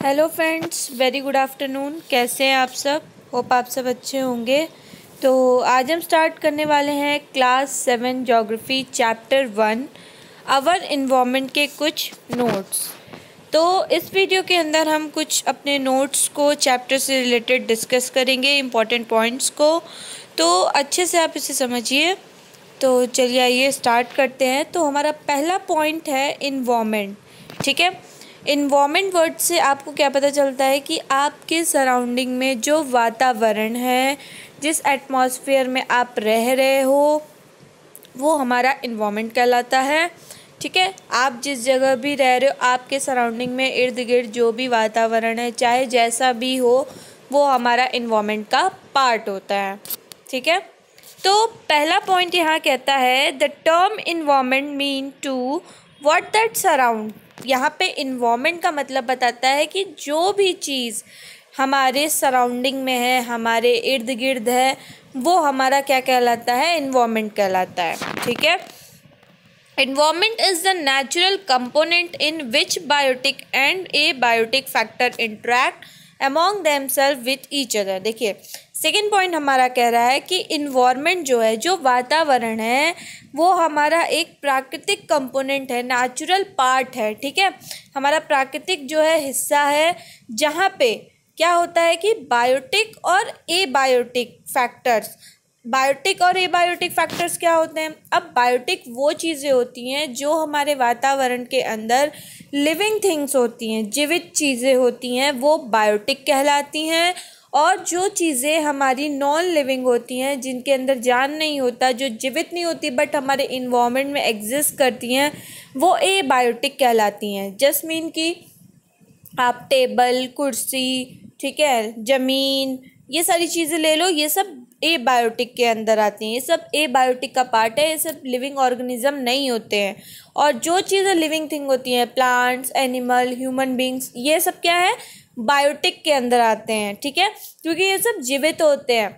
Hello friends, very good afternoon. कैसे हैं आप सब? होप आप सब अच्छे होंगे। तो आज हम स्टार्ट करने वाले हैं class 7 geography chapter 1 our environment के कुछ नोट्स। तो इस वीडियो के अंदर हम कुछ अपने नोट्स को चैप्टर से रिलेटेड डिस्कस करेंगे, इम्पॉर्टेंट पॉइंट्स को। तो अच्छे से आप इसे समझिए। तो चलिए आइए स्टार्ट करते हैं। तो हमारा पहला पॉइंट है इन्वायरमेंट। ठीक है, इन्वायरमेंट वर्ड से आपको क्या पता चलता है कि आपके सराउंडिंग में जो वातावरण है, जिस एटमॉस्फेयर में आप रह रहे हो, वो हमारा इन्वायरमेंट कहलाता है। ठीक है, आप जिस जगह भी रह रहे हो, आपके सराउंडिंग में इर्द गिर्द जो भी वातावरण है, चाहे जैसा भी हो, वो हमारा इन्वायरमेंट का पार्ट होता है। ठीक है, तो पहला पॉइंट यहाँ कहता है the term environment mean to what that surround. यहाँ पे इन्वायरमेंट का मतलब बताता है कि जो भी चीज़ हमारे सराउंडिंग में है, हमारे इर्द गिर्द है, वो हमारा क्या कहलाता है? इन्वायरमेंट कहलाता है। ठीक है, environment is the natural component in which biotic and abiotic factor interact among themselves with each other. देखिए, सेकेंड पॉइंट हमारा कह रहा है कि इन्वायरमेंट जो है, जो वातावरण है, वो हमारा एक प्राकृतिक कंपोनेंट है, नेचुरल पार्ट है। ठीक है, हमारा प्राकृतिक जो है हिस्सा है, जहाँ पे क्या होता है कि बायोटिक और एबायोटिक फैक्टर्स। बायोटिक और एबायोटिक फैक्टर्स क्या होते हैं? अब बायोटिक वो चीज़ें होती हैं जो हमारे वातावरण के अंदर लिविंग थिंग्स होती हैं, जीवित चीज़ें होती हैं, वो बायोटिक कहलाती हैं। और जो चीज़ें हमारी नॉन लिविंग होती हैं, जिनके अंदर जान नहीं होता, जो जीवित नहीं होती बट हमारे इन्वायरमेंट में एग्जिस्ट करती हैं, वो एबायोटिक कहलाती हैं। जस्ट मीन कि आप टेबल, कुर्सी, ठीक है, ज़मीन, ये सारी चीज़ें ले लो, ये सब एबायोटिक के अंदर आती हैं। ये सब एबायोटिक का पार्ट है, ये सब लिविंग ऑर्गेनिज्म नहीं होते हैं। और जो चीज़ें लिविंग थिंग होती हैं, प्लांट्स, एनिमल, ह्यूमन बींग्स, ये सब क्या है? बायोटिक के अंदर आते हैं। ठीक है, क्योंकि ये सब जीवित होते हैं।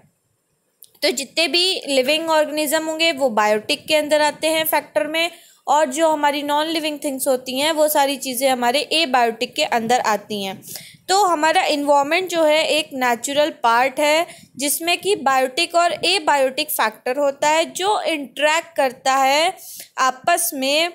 तो जितने भी लिविंग ऑर्गेनिज्म होंगे वो बायोटिक के अंदर आते हैं फैक्टर में, और जो हमारी नॉन लिविंग थिंग्स होती हैं वो सारी चीज़ें हमारे एबायोटिक के अंदर आती हैं। तो हमारा इन्वायरमेंट जो है एक नेचुरल पार्ट है, जिसमें कि बायोटिक और एबायोटिक फैक्टर होता है, जो इंटरैक्ट करता है आपस में।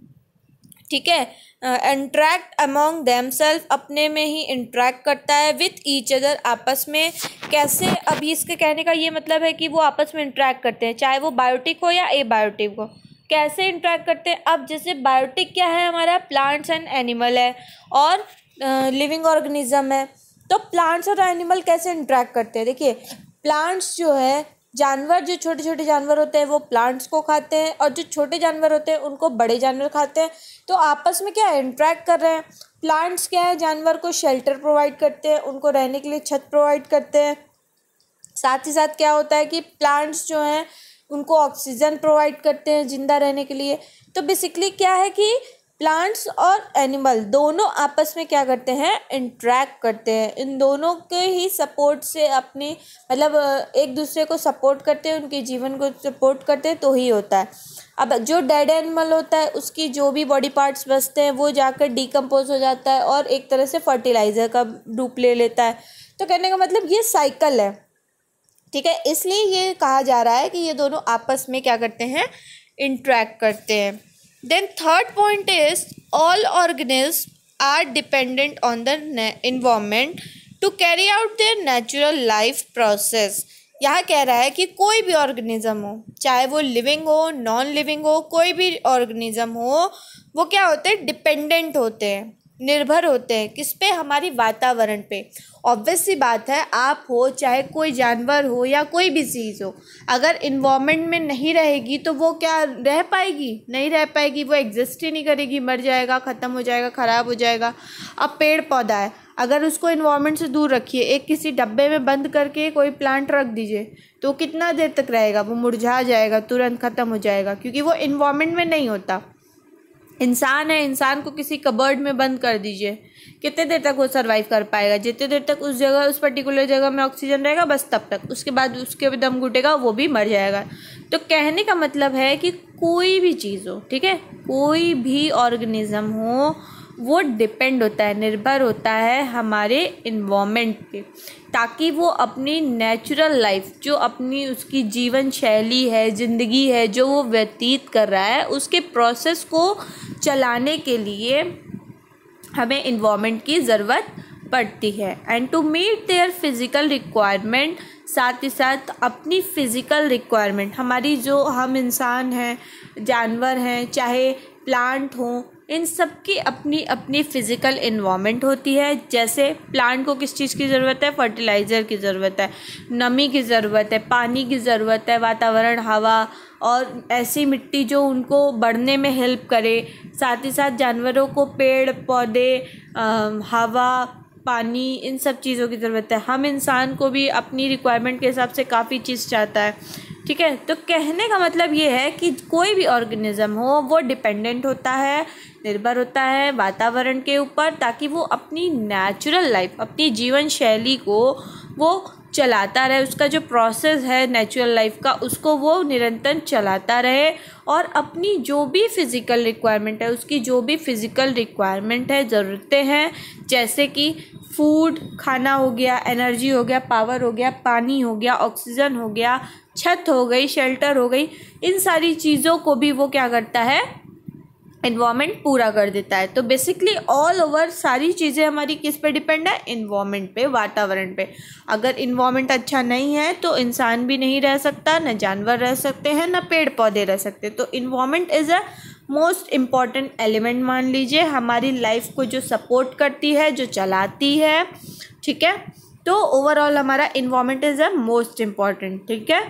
ठीक है, इंटरैक्ट अमॉन्ग देमसेल्फ, अपने में ही इंटरैक्ट करता है, विथ ईच अदर, आपस में। कैसे? अभी इसके कहने का ये मतलब है कि वो आपस में इंटरैक्ट करते हैं, चाहे वो बायोटिक हो या एबायोटिक हो। कैसे इंटरैक्ट करते हैं? अब जैसे बायोटिक क्या है हमारा? प्लांट्स एंड एनिमल है, और लिविंग ऑर्गेनिज्म है। तो प्लांट्स और एनिमल कैसे इंटरैक्ट करते हैं? देखिए, प्लांट्स जो है, जानवर, जो छोटे छोटे जानवर होते हैं वो प्लांट्स को खाते हैं, और जो छोटे जानवर होते हैं उनको बड़े जानवर खाते हैं। तो आपस में क्या इंटरैक्ट कर रहे हैं। प्लांट्स क्या है? जानवर को शेल्टर प्रोवाइड करते हैं, उनको रहने के लिए छत प्रोवाइड करते हैं। साथ ही साथ क्या होता है कि प्लांट्स जो हैं उनको ऑक्सीजन प्रोवाइड करते हैं जिंदा रहने के लिए। तो बेसिकली क्या है कि प्लांट्स और एनिमल दोनों आपस में क्या करते हैं? इंटरैक्ट करते हैं। इन दोनों के ही सपोर्ट से अपनी, मतलब एक दूसरे को सपोर्ट करते हैं, उनके जीवन को सपोर्ट करते हैं, तो ही होता है। अब जो डेड एनिमल होता है, उसकी जो भी बॉडी पार्ट्स बचते हैं वो जाकर डिकम्पोज हो जाता है और एक तरह से फर्टिलाइज़र का रूप ले लेता है। तो कहने का मतलब ये साइकिल है। ठीक है, इसलिए ये कहा जा रहा है कि ये दोनों आपस में क्या करते हैं? इंटरैक्ट करते हैं। Then third point is all organism are dependent on the environment to carry out their natural life process. यहाँ कह रहा है कि कोई भी ऑर्गेनिज्म हो, चाहे वो लिविंग हो, नॉन लिविंग हो, कोई भी ऑर्गेनिज्म हो, वो क्या होते हैं? डिपेंडेंट होते हैं, निर्भर होते हैं। किस पे? हमारी वातावरण पे। ऑब्वियस सी बात है, आप हो, चाहे कोई जानवर हो या कोई भी चीज़ हो, अगर इन्वायरमेंट में नहीं रहेगी तो वो क्या रह पाएगी? नहीं रह पाएगी, वो एग्जिस्ट ही नहीं करेगी, मर जाएगा, ख़त्म हो जाएगा, ख़राब हो जाएगा। अब पेड़ पौधा है, अगर उसको इन्वायरमेंट से दूर रखिए, एक किसी डब्बे में बंद करके कोई प्लांट रख दीजिए, तो कितना देर तक रहेगा? वो मुरझा जाएगा, तुरंत ख़त्म हो जाएगा, क्योंकि वो इन्वायरमेंट में नहीं होता। इंसान है, इंसान को किसी कबर्ड में बंद कर दीजिए, कितने देर तक वो सर्वाइव कर पाएगा? जितने देर तक उस जगह, उस पर्टिकुलर जगह में ऑक्सीजन रहेगा, बस तब तक। उसके बाद उसके दम घुटेगा, वो भी मर जाएगा। तो कहने का मतलब है कि कोई भी चीज़ हो, ठीक है, कोई भी ऑर्गेनिज्म हो, वो डिपेंड होता है, निर्भर होता है हमारे इन्वायरमेंट पे, ताकि वो अपनी नेचुरल लाइफ, जो अपनी उसकी जीवन शैली है, ज़िंदगी है, जो वो व्यतीत कर रहा है, उसके प्रोसेस को चलाने के लिए हमें इन्वायरमेंट की ज़रूरत पड़ती है। And to meet their physical requirement, साथ ही साथ अपनी फ़िज़िकल रिक्वायरमेंट, हमारी जो हम इंसान हैं, जानवर हैं, चाहे प्लांट हों, इन सब की अपनी अपनी फ़िज़िकल इन्वायरमेंट होती है। जैसे प्लांट को किस चीज़ की ज़रूरत है, फर्टिलाइज़र की ज़रूरत है, नमी की ज़रूरत है, पानी की ज़रूरत है, वातावरण, हवा और ऐसी मिट्टी जो उनको बढ़ने में हेल्प करे। साथ ही साथ जानवरों को पेड़ पौधे, हवा, पानी, इन सब चीज़ों की ज़रूरत है। हम इंसान को भी अपनी रिक्वायरमेंट के हिसाब से काफ़ी चीज़ चाहता है, ठीक है। तो कहने का मतलब ये है कि कोई भी ऑर्गेनिज्म हो वो डिपेंडेंट होता है, निर्भर होता है वातावरण के ऊपर, ताकि वो अपनी नेचुरल लाइफ, अपनी जीवन शैली को वो चलाता रहे, उसका जो प्रोसेस है नेचुरल लाइफ का, उसको वो निरंतर चलाता रहे और अपनी जो भी फ़िज़िकल रिक्वायरमेंट है, उसकी जो भी फ़िज़िकल रिक्वायरमेंट है, ज़रूरतें हैं, जैसे कि फूड, खाना हो गया, एनर्जी हो गया, पावर हो गया, पानी हो गया, ऑक्सीजन हो गया, छत हो गई, शेल्टर हो गई, इन सारी चीज़ों को भी वो क्या करता है, इन्वायरमेंट पूरा कर देता है। तो बेसिकली ऑल ओवर सारी चीज़ें हमारी किस पे डिपेंड है, इन्वायरमेंट पे, वातावरण पे। अगर इन्वायरमेंट अच्छा नहीं है तो इंसान भी नहीं रह सकता, न जानवर रह सकते हैं, न पेड़ पौधे रह सकते। तो environment is a most important element, मान लीजिए, हमारी लाइफ को जो सपोर्ट करती है, जो चलाती है, ठीक है। तो ओवरऑल हमारा environment is a most important, ठीक है।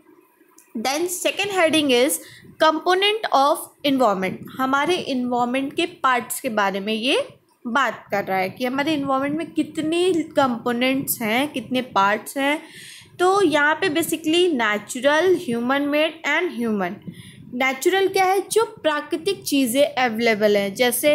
Then second heading is component of environment. हमारे इन्वायरमेंट के पार्ट्स के बारे में ये बात कर रहा है कि हमारे इन्वायरमेंट में कितने कंपोनेंट्स हैं, कितने पार्ट्स हैं। तो यहाँ पे basically natural, human made and human. Natural क्या है, जो प्राकृतिक चीज़ें अवेलेबल हैं, जैसे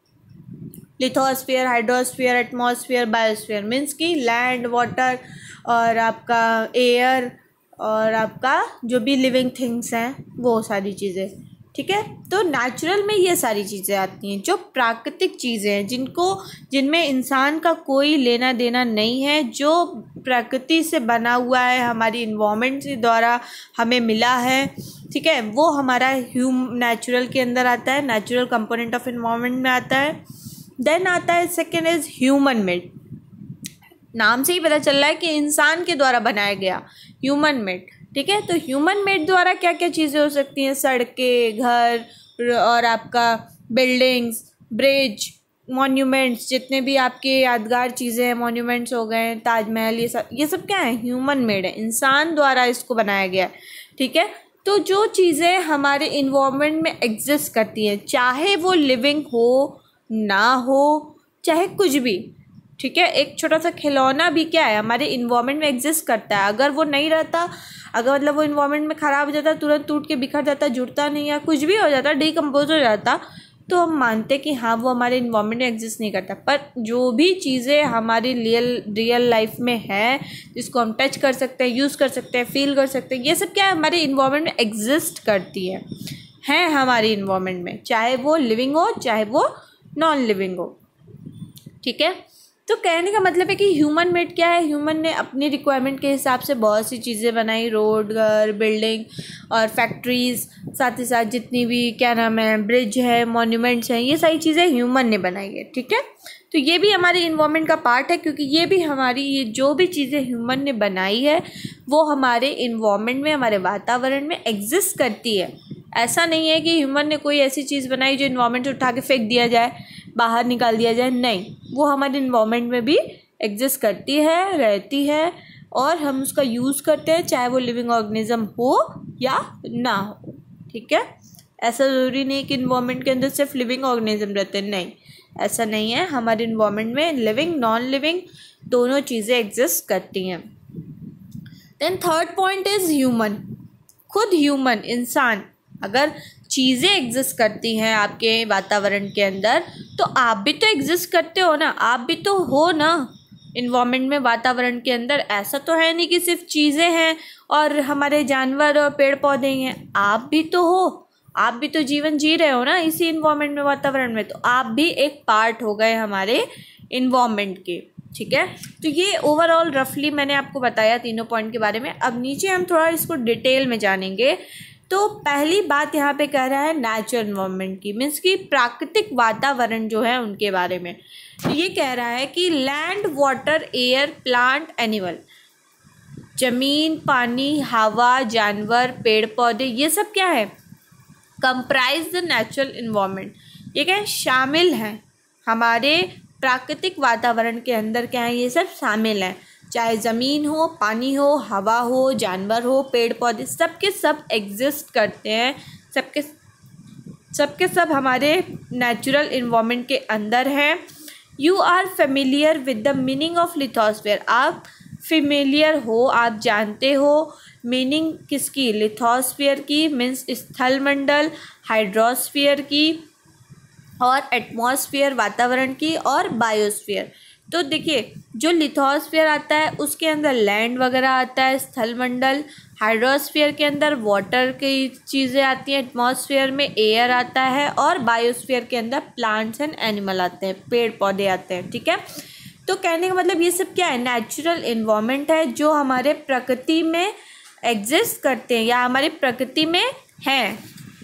lithosphere, hydrosphere, atmosphere, biosphere, means की लैंड, वाटर और आपका एयर और आपका जो भी लिविंग थिंग्स हैं, वो सारी चीज़ें, ठीक है। तो नेचुरल में ये सारी चीज़ें आती हैं, जो प्राकृतिक चीज़ें हैं, जिनमें इंसान का कोई लेना देना नहीं है, जो प्रकृति से बना हुआ है, हमारी इन्वायरमेंट के द्वारा हमें मिला है, ठीक है, वो हमारा नेचुरल के अंदर आता है, नेचुरल कंपोनेंट ऑफ इन्वायरमेंट में आता है। देन आता है सेकेंड इज़ ह्यूमन मेड। नाम से ही पता चल रहा है कि इंसान के द्वारा बनाया गया, ह्यूमन मेड, ठीक है। तो ह्यूमन मेड द्वारा क्या क्या चीज़ें हो सकती हैं, सड़कें, घर और आपका बिल्डिंग्स, ब्रिज, मॉन्यूमेंट्स, जितने भी आपके यादगार चीज़ें हैं, मॉन्यूमेंट्स हो गए, ताजमहल, ये सब क्या है, ह्यूमन मेड है, इंसान द्वारा इसको बनाया गया है, ठीक है। तो जो चीज़ें हमारे इन्वायरमेंट में एग्जिस्ट करती हैं, चाहे वो लिविंग हो ना हो, चाहे कुछ भी, ठीक है। एक छोटा सा खिलौना भी क्या है, हमारे इन्वायरमेंट में एग्जिस्ट करता है। अगर वो नहीं रहता, अगर मतलब वो इन्वायरमेंट में ख़राब हो जाता, तुरंत टूट के बिखर जाता, जुड़ता नहीं, या कुछ भी हो जाता, डिकम्पोज हो जाता, तो हम मानते कि हाँ वो हमारे इन्वायरमेंट में एग्जिस्ट नहीं करता। पर जो भी चीज़ें हमारी रियल लाइफ में है, जिसको हम टच कर सकते हैं, यूज़ कर सकते हैं, फील कर सकते हैं, ये सब क्या है, हमारे इन्वायरमेंट में एग्जिस्ट करती है हमारी इन्वायरमेंट में, चाहे वो लिविंग हो, चाहे वो नॉन लिविंग हो, ठीक है। तो कहने का मतलब है कि ह्यूमन मेड क्या है, ह्यूमन ने अपनी रिक्वायरमेंट के हिसाब से बहुत सी चीज़ें बनाई, रोड, घर, बिल्डिंग और फैक्ट्रीज़, साथ ही साथ जितनी भी क्या नाम है, ब्रिज है, मॉन्यूमेंट्स हैं, ये सारी चीज़ें ह्यूमन ने बनाई है, ठीक है। तो ये भी हमारे इन्वायरमेंट का पार्ट है, क्योंकि ये भी हमारी, ये जो भी चीज़ें ह्यूमन ने बनाई है वो हमारे इन्वायरमेंट में, हमारे वातावरण में एग्जिस्ट करती है। ऐसा नहीं है कि ह्यूमन ने कोई ऐसी चीज़ बनाई जो इन्वायरमेंट से उठा के फेंक दिया जाए, बाहर निकाल दिया जाए, नहीं, वो हमारे इन्वायरमेंट में भी एग्जिस्ट करती है, रहती है, और हम उसका यूज़ करते हैं, चाहे वो लिविंग ऑर्गेनिज्म हो या ना हो, ठीक है। ऐसा ज़रूरी नहीं कि इन्वायरमेंट के अंदर सिर्फ लिविंग ऑर्गेनिज्म रहते हैं, नहीं, ऐसा नहीं है। हमारे इन्वायरमेंट में लिविंग, नॉन लिविंग दोनों चीज़ें एग्जिस्ट करती हैं। Then third point is human. खुद ह्यूमन, इंसान, अगर चीज़ें एग्जिस्ट करती हैं आपके वातावरण के अंदर, तो आप भी तो एग्जिस्ट करते हो ना, आप भी तो हो ना इन्वायरमेंट में, वातावरण के अंदर। ऐसा तो है नहीं कि सिर्फ चीज़ें हैं और हमारे जानवर और पेड़ पौधे हैं, आप भी तो हो, आप भी तो जीवन जी रहे हो ना इसी इन्वायरमेंट में, वातावरण में, तो आप भी एक पार्ट हो गए हमारे इन्वायरमेंट के। ठीक है, तो ये ओवरऑल रफली मैंने आपको बताया तीनों पॉइंट के बारे में। अब नीचे हम थोड़ा इसको डिटेल में जानेंगे। तो पहली बात यहाँ पे कह रहा है नेचुरल इन्वायरमेंट की, मीन्स कि प्राकृतिक वातावरण जो है उनके बारे में। तो ये कह रहा है कि land, water, air, plant, animal, जमीन, पानी, हवा, जानवर, पेड़ पौधे, ये सब क्या है, कंप्राइज द नेचुरल इन्वायरमेंट। ये क्या है, शामिल हैं हमारे प्राकृतिक वातावरण के अंदर। क्या है, ये सब शामिल हैं, चाहे ज़मीन हो, पानी हो, हवा हो, जानवर हो, पेड़ पौधे, सब के सब एग्जिस्ट करते हैं, सबके सब हमारे नेचुरल इन्वायरमेंट के अंदर हैं। You are familiar with the meaning of lithosphere, आप फेमिलियर हो, आप जानते हो मीनिंग किसकी, लिथोस्फीयर की, मीन्स स्थलमंडल, हाइड्रोस्फीयर की, और एटमॉस्फेयर वातावरण की, और बायोस्फीयर। तो देखिए जो लिथोस्फीयर आता है उसके अंदर लैंड वगैरह आता है, स्थलमंडल, हाइड्रोस्फीयर के अंदर वाटर की चीज़ें आती हैं, एटमॉस्फेयर में एयर आता है, और बायोस्फीयर के अंदर प्लांट्स एंड एनिमल आते हैं, पेड़ पौधे आते हैं। ठीक है, तो कहने का मतलब ये सब क्या है, नेचुरल इन्वायरमेंट है जो हमारे प्रकृति में एग्जिस्ट करते हैं या हमारी प्रकृति में हैं।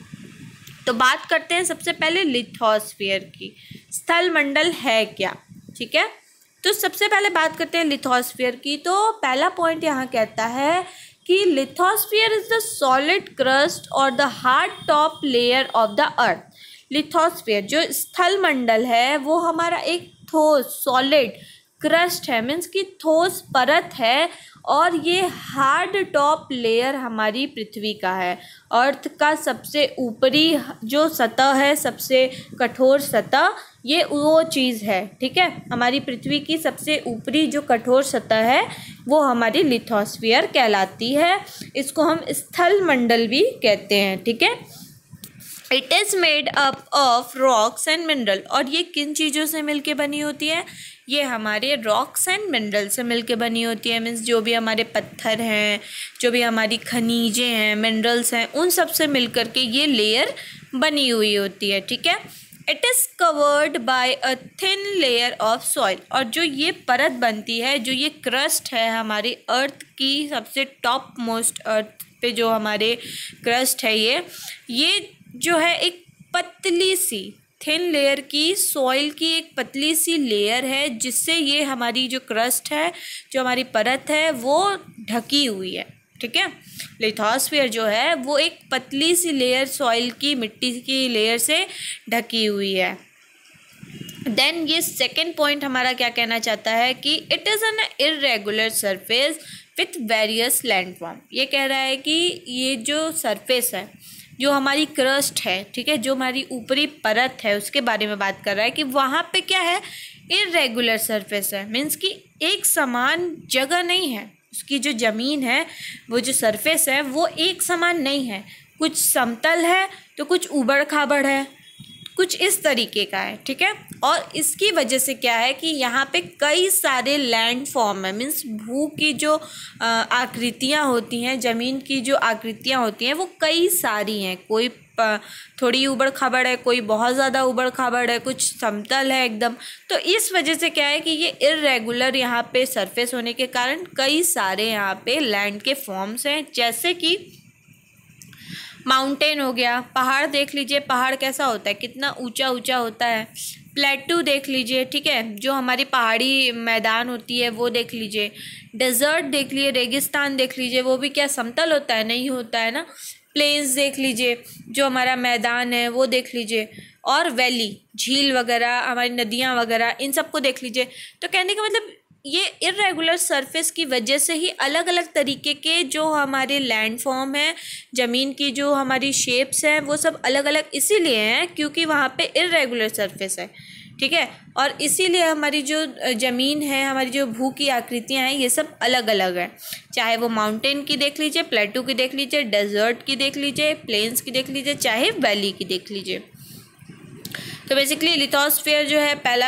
तो बात करते हैं सबसे पहले लिथोस्फीयर की, स्थलमंडल है क्या। ठीक है, तो सबसे पहले बात करते हैं लिथोस्फीयर की। तो पहला पॉइंट यहाँ कहता है कि lithosphere is the solid crust और the hard top layer of the earth. Lithosphere जो स्थलमंडल है वो हमारा एक ठोस सॉलिड क्रस्ट है, मीन्स कि ठोस परत है, और ये हार्ड टॉप लेयर हमारी पृथ्वी का है। अर्थ का सबसे ऊपरी जो सतह है, सबसे कठोर सतह, ये वो चीज़ है। ठीक है, हमारी पृथ्वी की सबसे ऊपरी जो कठोर सतह है वो हमारी लिथोस्फीयर कहलाती है। इसको हम स्थलमंडल भी कहते हैं। ठीक है, it is made up of rocks and mineral, और ये किन चीज़ों से मिलके बनी होती है, ये हमारे रॉक्स एंड मिनरल से मिलके बनी होती है। मीन्स जो भी हमारे पत्थर हैं, जो भी हमारी खनिजें हैं, मिनरल्स हैं, उन सब से मिल कर के ये लेयर बनी हुई होती है। ठीक है, it is covered by a thin layer of soil, और जो ये परत बनती है, जो ये क्रस्ट है हमारी अर्थ की सबसे टॉप मोस्ट अर्थ पे जो हमारे क्रस्ट है, ये जो है एक पतली सी थिन लेयर की, सॉइल की एक पतली सी लेयर है, जिससे ये हमारी जो क्रस्ट है, जो हमारी परत है, वो ढकी हुई है। ठीक है, लिथोस्फीयर जो है वो एक पतली सी लेयर, सॉइल की, मिट्टी की लेयर से ढकी हुई है। देन ये सेकेंड पॉइंट हमारा क्या कहना चाहता है कि it is an irregular surface with various landform. ये कह रहा है कि ये जो सरफेस है, जो हमारी क्रस्ट है, ठीक है, जो हमारी ऊपरी परत है, उसके बारे में बात कर रहा है कि वहाँ पे क्या है, इर्रेगुलर सरफेस है। मीन्स कि एक समान जगह नहीं है, उसकी जो ज़मीन है, वो जो सरफेस है वो एक समान नहीं है, कुछ समतल है तो कुछ ऊबड़ खाबड़ है, कुछ इस तरीके का है। ठीक है, और इसकी वजह से क्या है कि यहाँ पे कई सारे लैंड फॉर्म है, मीन्स भू की जो आकृतियाँ होती हैं, ज़मीन की जो आकृतियाँ होती हैं, वो कई सारी हैं। कोई थोड़ी ऊबड़ खाबड़ है, कोई बहुत ज़्यादा ऊबड़ खाबड़ है, कुछ समतल है एकदम। तो इस वजह से क्या है कि ये इर्रेगुलर यहाँ पे सरफेस होने के कारण कई सारे यहाँ पे लैंड के फॉर्म्स हैं, जैसे कि माउंटेन हो गया, पहाड़ देख लीजिए, पहाड़ कैसा होता है, कितना ऊंचा ऊंचा होता है। प्लेटू देख लीजिए, ठीक है, जो हमारी पहाड़ी मैदान होती है वो देख लीजिए। डेजर्ट देख लीजिए, रेगिस्तान देख लीजिए, वो भी क्या समतल होता है, नहीं होता है ना। प्लेन्स देख लीजिए, जो हमारा मैदान है वो देख लीजिए, और वैली, झील वगैरह, हमारी नदियाँ वगैरह, इन सबको देख लीजिए। तो कहने का मतलब ये इर्रेगुलर सरफेस की वजह से ही अलग अलग तरीके के जो हमारे लैंड फॉर्म है, ज़मीन की जो हमारी शेप्स हैं, वो सब अलग अलग इसीलिए हैं क्योंकि वहाँ पे इर्रेगुलर सरफेस है। ठीक है, और इसीलिए हमारी जो ज़मीन है, हमारी जो भू की आकृतियाँ हैं, ये सब अलग अलग हैं। चाहे वो माउंटेन की देख लीजिए, प्लेटू की देख लीजिए, डेजर्ट की देख लीजिए, प्लेन्स की देख लीजिए, चाहे वैली की देख लीजिए। तो बेसिकली लिथोस्फीयर जो है पहला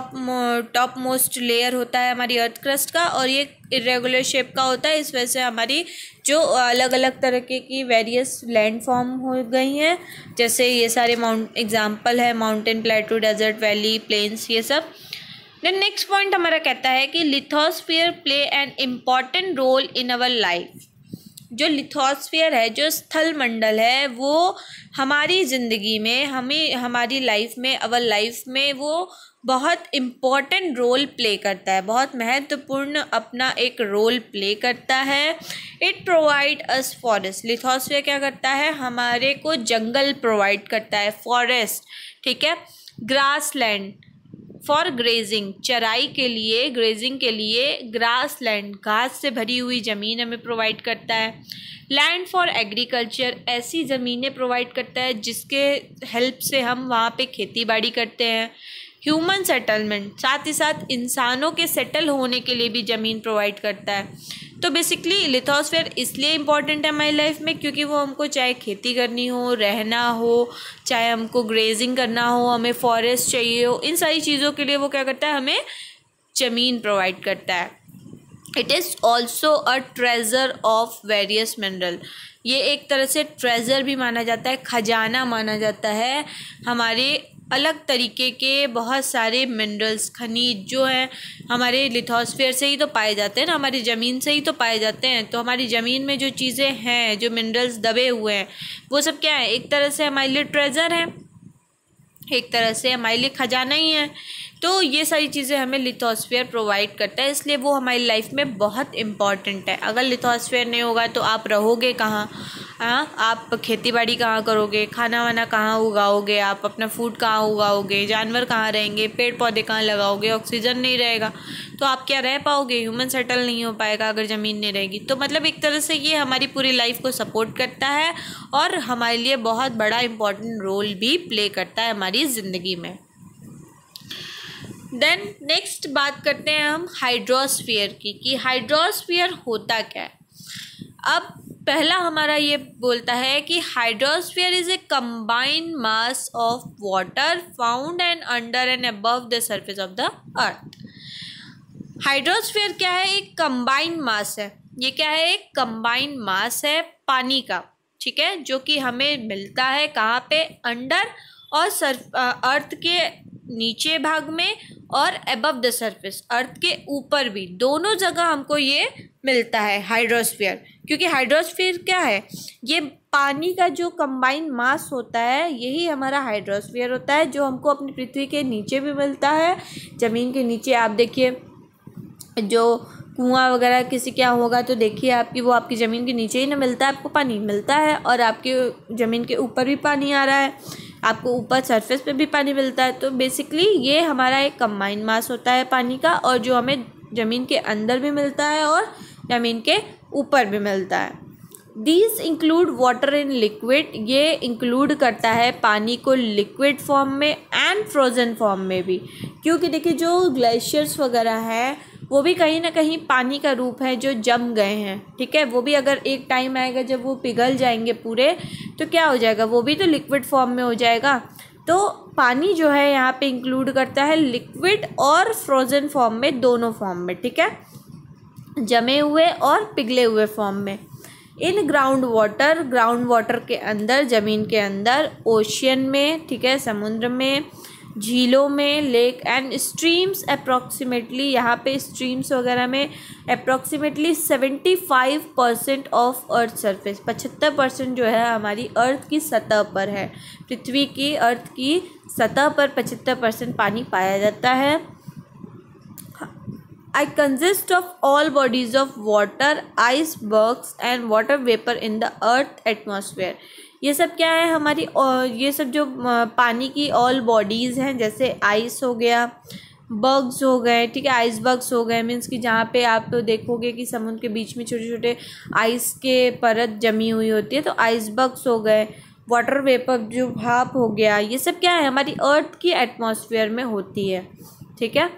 टॉप मोस्ट लेयर होता है हमारी अर्थ क्रस्ट का, और ये इरेगुलर शेप का होता है। इस वजह से हमारी जो अलग अलग तरह की वेरियस लैंड फॉर्म हो गई हैं, जैसे ये सारे एग्जाम्पल है mountain, plateau, desert, valley, plains, ये सब। देन नेक्स्ट पॉइंट हमारा कहता है कि lithosphere play an important role in our life. जो लिथोस्फीयर है, जो स्थल मंडल है, वो हमारी ज़िंदगी में, हमारी लाइफ में, अवर लाइफ में वो बहुत इम्पॉर्टेंट रोल प्ले करता है, बहुत महत्वपूर्ण अपना एक रोल प्ले करता है। It provide us forest. Lithosphere क्या करता है, हमारे को जंगल प्रोवाइड करता है, फॉरेस्ट, ठीक है। ग्रास लैंड फॉर ग्रेजिंग, चराई के लिए, ग्रेजिंग के लिए ग्रास लैंड, घास से भरी हुई ज़मीन हमें प्रोवाइड करता है। लैंड फॉर एग्रीकल्चर, ऐसी ज़मीनें प्रोवाइड करता है जिसके हेल्प से हम वहाँ पे खेती बाड़ी करते हैं। ह्यूमन सेटलमेंट, साथ ही साथ इंसानों के सेटल होने के लिए भी ज़मीन प्रोवाइड करता है। तो बेसिकली लिथोस्फीयर इसलिए इम्पॉर्टेंट है हमारी लाइफ में क्योंकि वो हमको चाहे खेती करनी हो, रहना हो, चाहे हमको ग्रेजिंग करना हो, हमें फॉरेस्ट चाहिए हो, इन सारी चीज़ों के लिए वो क्या करता है, हमें ज़मीन प्रोवाइड करता है। It is also a treasure of various mineral. ये एक तरह से ट्रेजर भी माना जाता है, खजाना माना जाता है। हमारे अलग तरीके के बहुत सारे मिनरल्स, खनिज जो हैं हमारे लिथोस्फीयर से ही तो पाए जाते हैं ना, हमारी ज़मीन से ही तो पाए जाते हैं। तो हमारी ज़मीन में जो चीज़ें हैं, जो मिनरल्स दबे हुए हैं, वो सब क्या है, एक तरह से हमारे लिए ट्रेजर है, एक तरह से हमारे लिए खजाना ही है। तो ये सारी चीज़ें हमें लिथोस्फीयर प्रोवाइड करता है, इसलिए वो हमारी लाइफ में बहुत इम्पॉर्टेंट है। अगर लिथोस्फीयर नहीं होगा तो आप रहोगे कहाँ, हाँ, आप खेती बाड़ी कहाँ करोगे, खाना वाना कहाँ उगाओगे, आप अपना फूड कहाँ उगाओगे, जानवर कहाँ रहेंगे, पेड़ पौधे कहाँ लगाओगे, ऑक्सीजन नहीं रहेगा तो आप क्या रह पाओगे, ह्यूमन सेटल नहीं हो पाएगा अगर ज़मीन नहीं रहेगी। तो मतलब एक तरह से ये हमारी पूरी लाइफ को सपोर्ट करता है और हमारे लिए बहुत बड़ा इम्पॉर्टेंट रोल भी प्ले करता है हमारी ज़िंदगी में। देन नेक्स्ट बात करते हैं हम हाइड्रोस्फीयर की, कि हाइड्रोस्फीयर होता क्या है। अब पहला हमारा ये बोलता है कि hydrosphere is a combined mass of water found and under and above the surface of the earth. Hydrosphere क्या है, एक कंबाइंड मास है। ये क्या है, एक कंबाइंड मास है पानी का, ठीक है, जो कि हमें मिलता है कहाँ पे, अंडर और अर्थ के नीचे भाग में और अबव द सरफेस, अर्थ के ऊपर भी, दोनों जगह हमको ये मिलता है हाइड्रोस्फीयर। क्योंकि हाइड्रोस्फीयर क्या है, ये पानी का जो कंबाइंड मास होता है, यही हमारा हाइड्रोस्फीयर होता है, जो हमको अपनी पृथ्वी के नीचे भी मिलता है। ज़मीन के नीचे आप देखिए, जो कुआं वगैरह किसी क्या होगा तो देखिए आपकी, वो आपकी ज़मीन के नीचे ही ना मिलता है, आपको पानी मिलता है, और आपकी ज़मीन के ऊपर भी पानी आ रहा है, आपको ऊपर सरफेस पे भी पानी मिलता है। तो बेसिकली ये हमारा एक कंबाइंड मास होता है पानी का, और जो हमें ज़मीन के अंदर भी मिलता है और ज़मीन के ऊपर भी मिलता है। These include water in liquid, ये इंक्लूड करता है पानी को लिक्विड फॉर्म में एंड फ्रोज़न फॉर्म में भी, क्योंकि देखिए जो ग्लेशियर्स वगैरह हैं वो भी कहीं ना कहीं पानी का रूप है जो जम गए हैं, ठीक है। वो भी अगर एक टाइम आएगा जब वो पिघल जाएंगे पूरे, तो क्या हो जाएगा, वो भी तो लिक्विड फॉर्म में हो जाएगा। तो पानी जो है यहाँ पे इंक्लूड करता है लिक्विड और फ्रोज़न फॉर्म में, दोनों फॉर्म में, ठीक है, जमे हुए और पिघले हुए फॉर्म में। इन ग्राउंड वाटर के अंदर, ज़मीन के अंदर, ओशियन में, ठीक है, समुद्र में, झीलों में, लेक एंड स्ट्रीम्स अप्रॉक्सीमेटली, यहाँ पे स्ट्रीम्स वगैरह में अप्रॉक्सीमेटली 75% ऑफ अर्थ सरफेस, 75% जो है हमारी अर्थ की सतह पर है, पृथ्वी की, अर्थ की सतह पर 75% पानी पाया जाता है। I consist of all bodies of water, icebergs and water vapor in the earth atmosphere। ये सब क्या है हमारी, और ये सब जो पानी की ऑल बॉडीज़ हैं, जैसे आइस हो गया, बग्स हो गए, ठीक है, आइस बग्स हो गए, मीन्स कि जहाँ पे आप देखोगे कि समुद्र के बीच में छोटे छोटे आइस के परत जमी हुई होती है, तो आइस बग्स हो गए। वाटर वेपर जो भाप हो गया, ये सब क्या है हमारी अर्थ की एटमॉस्फेयर में होती है, ठीक है।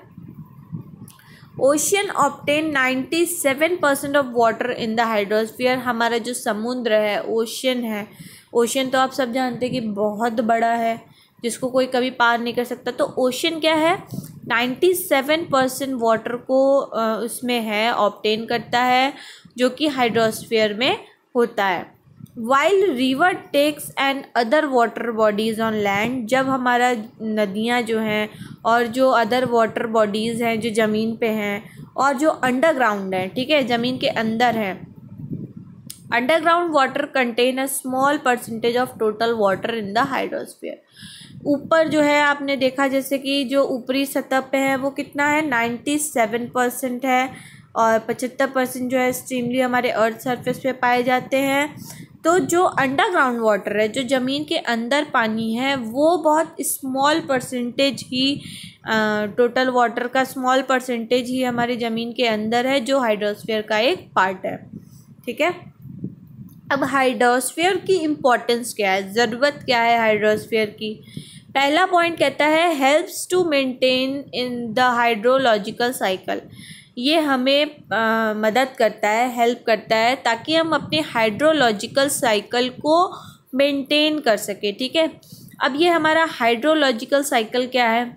Ocean obtain 97% of water in the hydrosphere. हमारा जो समुद्र है, ओशियन है, ओशियन तो आप सब जानते हैं कि बहुत बड़ा है, जिसको कोई कभी पार नहीं कर सकता। तो ओशन क्या है, 97% वाटर को उसमें है, ऑब्टेन करता है, जो कि हाइड्रोस्फीयर में होता है। While river takes and other water bodies on land, जब हमारा नदियाँ जो हैं और जो अदर वाटर बॉडीज़ हैं जो ज़मीन पे हैं और जो अंडरग्राउंड है, ठीक है, ज़मीन के अंदर है, underground water contain a small percentage of total water in the hydrosphere. ऊपर जो है आपने देखा जैसे कि जो ऊपरी सतह पे है वो कितना है, 97% है, और 75% जो है एक्सट्रीमली हमारे अर्थ सरफेस पे पाए जाते हैं। तो जो अंडरग्राउंड वाटर है, जो ज़मीन के अंदर पानी है, वो बहुत स्मॉल परसेंटेज ही टोटल वाटर का स्मॉल परसेंटेज ही हमारी ज़मीन के अंदर है, जो हाइड्रोस्फीयर का एक पार्ट है, ठीक है। अब हाइड्रोस्फीयर की इम्पोर्टेंस क्या है, ज़रूरत क्या है हाइड्रोस्फीयर की। पहला पॉइंट कहता है helps to maintain in the hydrological cycle, ये हमें मदद करता है, हेल्प करता है, ताकि हम अपने हाइड्रोलॉजिकल साइकिल को मेंटेन कर सके, ठीक है। अब ये हमारा हाइड्रोलॉजिकल साइकिल क्या है,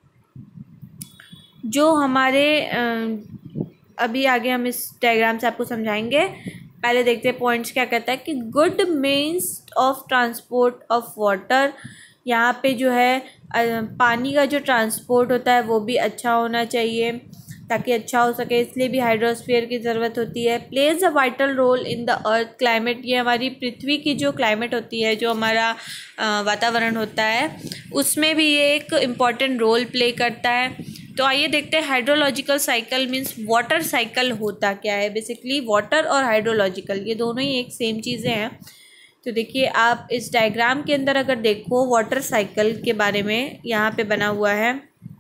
जो हमारे अभी आगे हम इस डायग्राम से आपको समझाएंगे। पहले देखते हैं पॉइंट्स क्या कहता है कि good means of transport of water, यहाँ पे जो है पानी का जो ट्रांसपोर्ट होता है वो भी अच्छा होना चाहिए ताकि अच्छा हो सके, इसलिए भी हाइड्रोस्फीयर की ज़रूरत होती है। Plays a vital role in the earth climate, ये हमारी पृथ्वी की जो क्लाइमेट होती है, जो हमारा वातावरण होता है, उसमें भी ये एक इम्पॉर्टेंट रोल प्ले करता है। तो आइए देखते हैं hydrological cycle means water cycle होता क्या है। बेसिकली वाटर और हाइड्रोलॉजिकल ये दोनों ही एक सेम चीज़ें हैं। तो देखिए आप इस डायग्राम के अंदर अगर देखो वाटर साइकिल के बारे में यहाँ पे बना हुआ है।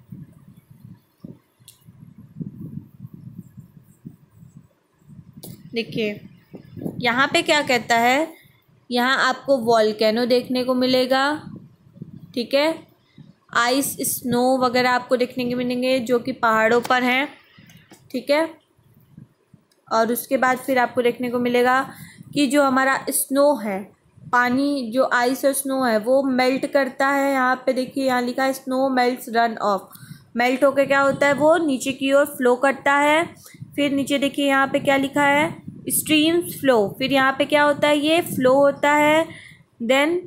देखिए यहाँ पे क्या कहता है, यहाँ आपको वॉल्केनो देखने को मिलेगा, ठीक है, आइस स्नो वगैरह आपको देखने को मिलेंगे जो कि पहाड़ों पर हैं, ठीक है। और उसके बाद फिर आपको देखने को मिलेगा कि जो हमारा स्नो है, पानी जो आइस और स्नो है वो मेल्ट करता है। यहाँ पे देखिए यहाँ लिखा है snow melts run off, melt होकर क्या होता है वो नीचे की ओर फ्लो करता है। फिर नीचे देखिए यहाँ पे क्या लिखा है स्ट्रीम्स फ्लो, फिर यहाँ पे क्या होता है ये फ्लो होता है। देन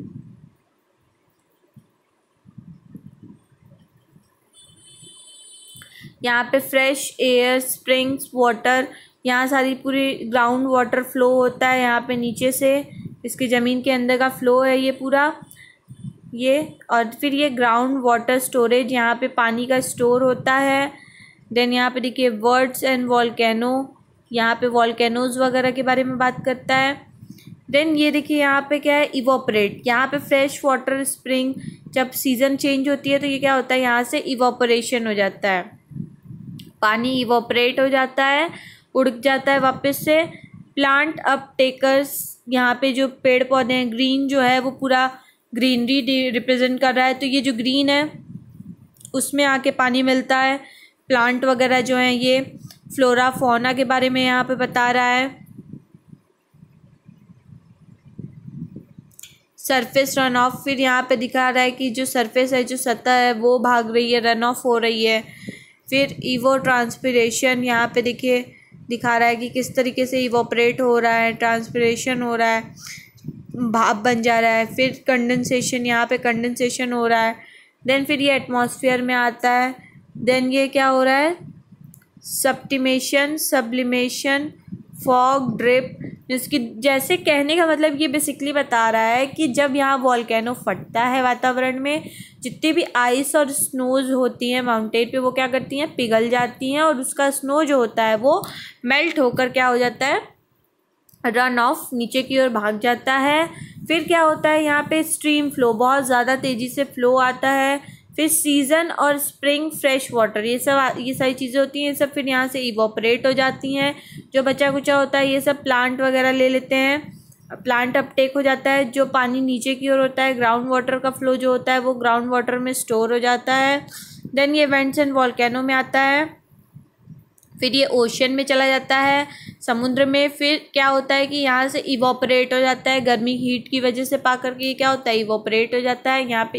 यहाँ पे फ्रेश एयर स्प्रिंग्स वाटर, यहाँ सारी पूरी ग्राउंड वाटर फ्लो होता है यहाँ पे नीचे से, इसकी ज़मीन के अंदर का फ्लो है ये पूरा ये। और फिर ये ग्राउंड वाटर स्टोरेज, यहाँ पे पानी का स्टोर होता है। देन यहाँ पे देखिए वर्ड्स एंड वॉल्केनो, यहाँ पे वॉल्केनोज वगैरह के बारे में बात करता है। देन ये देखिए यहाँ पे क्या है इवोपरेट, यहाँ पे फ्रेश वाटर स्प्रिंग, जब सीज़न चेंज होती है तो ये क्या होता है यहाँ से इवोपरेशन हो जाता है, पानी इवोपरेट हो जाता है, उड़ जाता है वापस से। प्लांट अप टेकर्स, यहाँ पे जो पेड़ पौधे हैं ग्रीन जो है वो पूरा ग्रीनरी रिप्रेजेंट कर रहा है, तो ये जो ग्रीन है उसमें आके पानी मिलता है। प्लांट वगैरह जो हैं ये फ्लोरा फौना के बारे में यहाँ पे बता रहा है। सरफेस रन ऑफ, फिर यहाँ पे दिखा रहा है कि जो सरफेस है, जो सतह है वो भाग रही है, रन ऑफ हो रही है। फिर इवो ट्रांसपिरेशन, यहाँ पे देखिए दिखा रहा है कि किस तरीके से इवोपरेट हो रहा है, ट्रांसपिरेशन हो रहा है, भाप बन जा रहा है। फिर कंडेंसेशन, यहाँ पे कंडेंसेशन हो रहा है। देन फिर ये एटमॉस्फेयर में आता है। देन ये क्या हो रहा है सब्टिमेशन, सब्लिमेशन, फॉग, ड्रिप, जिसकी जैसे कहने का मतलब ये बेसिकली बता रहा है कि जब यहाँ वॉल्केनो फटता है वातावरण में, जितनी भी आइस और स्नोज होती हैं माउंटेन पे वो क्या करती हैं पिघल जाती हैं, और उसका स्नो जो होता है वो मेल्ट होकर क्या हो जाता है रन ऑफ, नीचे की ओर भाग जाता है। फिर क्या होता है यहाँ पे स्ट्रीम फ्लो, बहुत ज़्यादा तेज़ी से फ्लो आता है। फिर सीज़न और स्प्रिंग फ्रेश वाटर, ये सारी चीज़ें होती हैं, ये सब फिर यहाँ से इवोपरेट हो जाती हैं। जो बचा कुचा होता है ये सब प्लांट वगैरह ले लेते हैं, प्लांट अपटेक हो जाता है। जो पानी नीचे की ओर होता है ग्राउंड वाटर का फ्लो जो होता है वो ग्राउंड वाटर में स्टोर हो जाता है। देन ये वेंट्स एंड वॉल्केनो में आता है। फिर ये ओशन में चला जाता है, समुद्र में। फिर क्या होता है कि यहाँ से इवोपरेट हो जाता है, गर्मी हीट की वजह से पा करके ये क्या होता है, इवोपरेट हो जाता है। यहाँ पे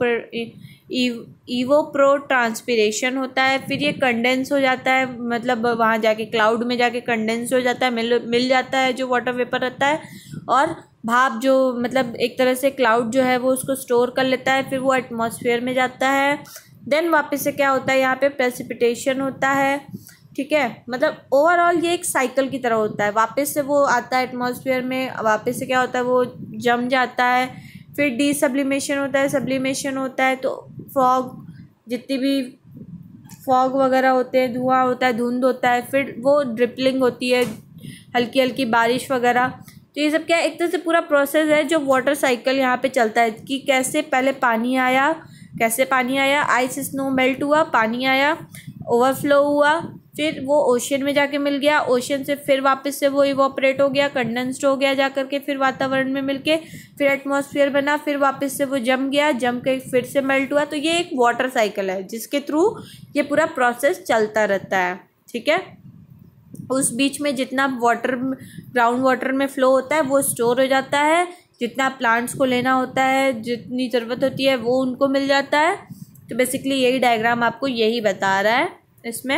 इवोप्रो ट्रांसपिरेशन होता है। फिर ये कंडेंस हो जाता है, मतलब वहाँ जाके क्लाउड में जाके कंडेंस हो जाता है, मिल जाता है जो वाटर वेपर रहता है। और भाप जो मतलब एक तरह से क्लाउड जो है वो उसको स्टोर कर लेता है, फिर वो एटमॉस्फेयर में जाता है। देन वापस से क्या होता है, यहाँ पे प्रेसिपिटेशन होता है, ठीक है। मतलब ओवरऑल ये एक साइकिल की तरह होता है। वापस से वो आता है एटमॉस्फेयर में, वापस से क्या होता है, वो जम जाता है। फिर डी सब्लिमेशन होता है, सब्लिमेशन होता है तो फॉग, जितनी भी फॉग वगैरह होते हैं, धुआं होता है, धुंध होता है। फिर वो ड्रिपलिंग होती है, हल्की हल्की बारिश वगैरह। तो ये सब क्या है, एक तरह से पूरा प्रोसेस है जो वाटर साइकिल यहाँ पे चलता है कि कैसे पहले पानी आया, कैसे पानी आया, आइस स्नो मेल्ट हुआ, पानी आया, ओवरफ्लो हुआ, फिर वो ओशन में जाके मिल गया, ओशन से फिर वापस से वो इवोपरेट हो गया, कंडेंस्ड हो गया जा करके, फिर वातावरण में मिलके फिर एटमॉस्फेयर बना, फिर वापस से वो जम गया, जम के फिर से मेल्ट हुआ। तो ये एक वाटर साइकिल है जिसके थ्रू ये पूरा प्रोसेस चलता रहता है, ठीक है। उस बीच में जितना वाटर ग्राउंड वाटर में फ़्लो होता है वो स्टोर हो जाता है, जितना प्लांट्स को लेना होता है, जितनी ज़रूरत होती है वो उनको मिल जाता है। तो बेसिकली यही डायग्राम आपको यही बता रहा है। इसमें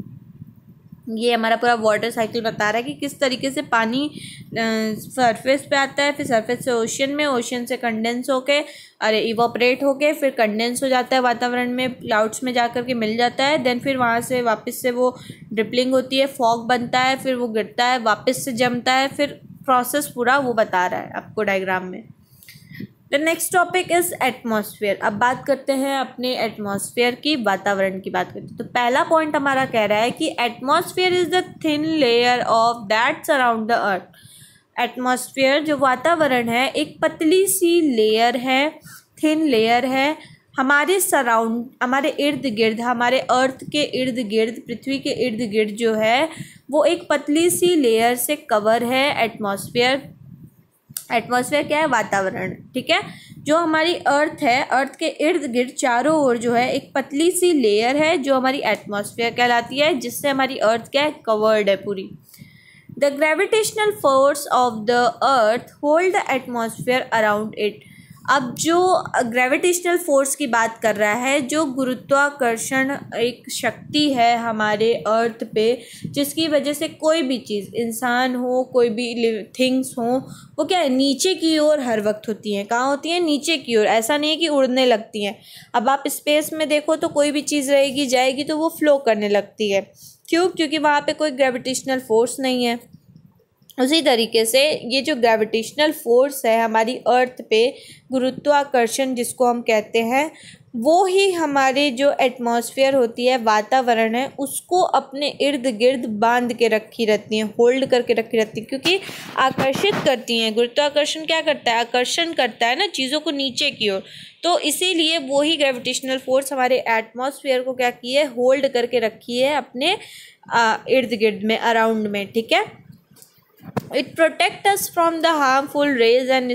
ये हमारा पूरा वाटर साइकिल बता रहा है कि किस तरीके से पानी सरफेस पे आता है, फिर सरफेस से ओशन में, ओशन से कंडेंस होके इवोपरेट होके फिर कंडेंस हो जाता है वातावरण में, क्लाउड्स में जा कर के मिल जाता है। देन फिर वहाँ से वापस से वो ड्रिपलिंग होती है, फॉग बनता है, फिर वो गिरता है, वापस से जमता है, फिर प्रोसेस पूरा वो बता रहा है आपको डायग्राम में। The next topic is atmosphere. अब बात करते हैं अपने एटमॉस्फेयर की, वातावरण की बात करते हैं। तो पहला पॉइंट हमारा कह रहा है कि atmosphere is the thin layer of that surround the earth. Atmosphere जो वातावरण है एक पतली सी लेयर है, थिन लेयर है, हमारे सराउंड, हमारे इर्द गिर्द, हमारे अर्थ के इर्द गिर्द, पृथ्वी के इर्द गिर्द जो है वो एक पतली सी लेयर से कवर है एटमॉस्फेयर। एटमॉस्फेयर क्या है, वातावरण, ठीक है। जो हमारी अर्थ है, अर्थ के इर्द गिर्द चारों ओर जो है एक पतली सी लेयर है जो हमारी एटमॉस्फेयर कहलाती है, जिससे हमारी अर्थ क्या है, कवर्ड है पूरी। The gravitational force of the earth hold the atmosphere around it. अब जो ग्रेविटेशनल फोर्स की बात कर रहा है, जो गुरुत्वाकर्षण एक शक्ति है हमारे अर्थ पे, जिसकी वजह से कोई भी चीज़, इंसान हो, कोई भी थिंग्स हो, वो क्या है, नीचे की ओर हर वक्त होती हैं। कहाँ होती हैं, नीचे की ओर। ऐसा नहीं है कि उड़ने लगती हैं। अब आप स्पेस में देखो तो कोई भी चीज़ रहेगी, जाएगी तो वो फ्लो करने लगती है। क्यों? क्योंकि वहाँ पे कोई ग्रेविटेशनल फोर्स नहीं है। उसी तरीके से ये जो ग्रेविटेशनल फोर्स है हमारी अर्थ पे, गुरुत्वाकर्षण जिसको हम कहते हैं, वो ही हमारे जो एटमॉस्फेयर होती है, वातावरण है, उसको अपने इर्द गिर्द बांध के रखी रहती हैं, होल्ड करके रखी रहती हैं, क्योंकि आकर्षित करती हैं। गुरुत्वाकर्षण क्या करता है, आकर्षण करता है ना चीज़ों को नीचे की ओर। तो इसीलिए वो ही ग्रेविटेशनल फोर्स हमारे एटमॉस्फेयर को क्या की है, होल्ड करके रखी है अपने इर्द गिर्द में, अराउंड में, ठीक है। It protects us from the harmful rays and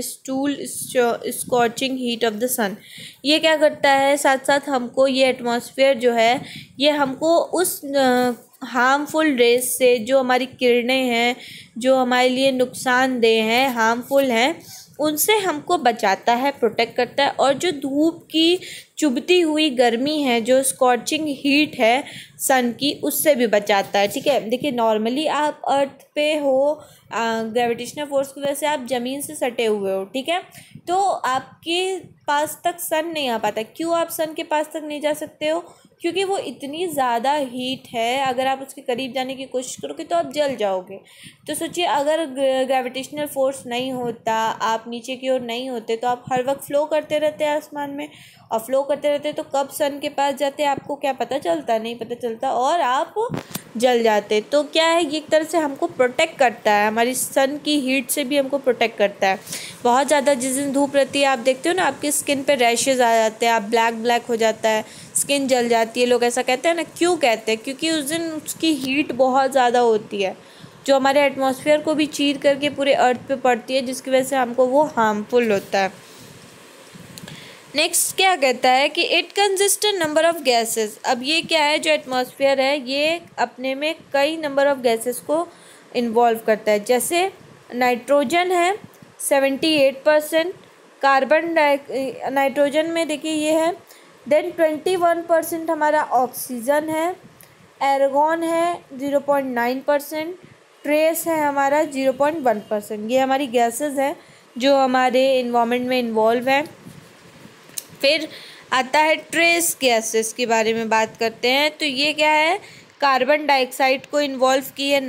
scorching heat of the sun। ये क्या करता है, साथ साथ हमको ये एटमॉस्फेयर जो है ये हमको उस हार्मफुल रेज से, जो हमारी किरणें हैं, जो हमारे लिए नुकसानदेह हैं, हार्मफुल हैं, उनसे हमको बचाता है, प्रोटेक्ट करता है। और जो धूप की चुभती हुई गर्मी है, जो स्कॉचिंग हीट है सन की, उससे भी बचाता है, ठीक है। देखिए नॉर्मली आप अर्थ पे हो, ग्रेविटेशनल फोर्स की वजह से आप ज़मीन से सटे हुए हो, ठीक है, तो आपके पास तक सन नहीं आ पाता। क्यों आप सन के पास तक नहीं जा सकते हो? क्योंकि वो इतनी ज़्यादा हीट है, अगर आप उसके करीब जाने की कोशिश करोगे तो आप जल जाओगे। तो सोचिए अगर ग्रेविटेशनल फोर्स नहीं होता, आप नीचे की ओर नहीं होते, तो आप हर वक्त फ़्लो करते रहते आसमान में, और फ्लो करते रहते तो कब सन के पास जाते आपको क्या पता चलता, नहीं पता चलता, और आप जल जाते। तो क्या है, ये एक तरह से हमको प्रोटेक्ट करता है, हमारी सन की हीट से भी हमको प्रोटेक्ट करता है। बहुत ज़्यादा जिस दिन धूप रहती है, आप देखते हो ना, आपकी स्किन पे रैशेज आ जाते हैं, आप ब्लैक हो जाता है, स्किन जल जाती है, लोग ऐसा कहते हैं ना। क्यों कहते हैं? क्योंकि उस दिन उसकी हीट बहुत ज़्यादा होती है, जो हमारे एटमॉस्फेयर को भी चीर करके पूरे अर्थ पे पड़ती है, जिसकी वजह से हमको वो हार्मफुल होता है। नेक्स्ट क्या कहता है कि it consist number of gases. अब ये क्या है, जो एटमॉस्फेयर है ये अपने में कई नंबर ऑफ गैसेस को इन्वॉल्व करता है। जैसे नाइट्रोजन है 78%, नाइट्रोजन में देखिए ये है। देन 21% हमारा ऑक्सीजन है, एर्गॉन है 0.9%, ट्रेस है हमारा 0.1%। ये हमारी गैसेस हैं जो हमारे इन्वायरमेंट में इन्वॉल्व है। फिर आता है ट्रेस गैसेस के बारे में बात करते हैं। तो ये क्या है, कार्बन डाइऑक्साइड को इन्वॉल्व की है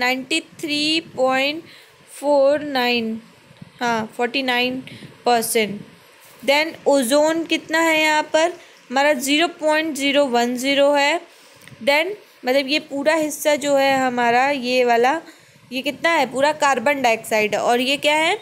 93.49, हाँ 49%। देन ओजोन कितना है यहाँ पर हमारा 0.010 है। देन मतलब ये पूरा हिस्सा जो है हमारा ये वाला, ये कितना है, पूरा कार्बन डाइऑक्साइड है और ये क्या है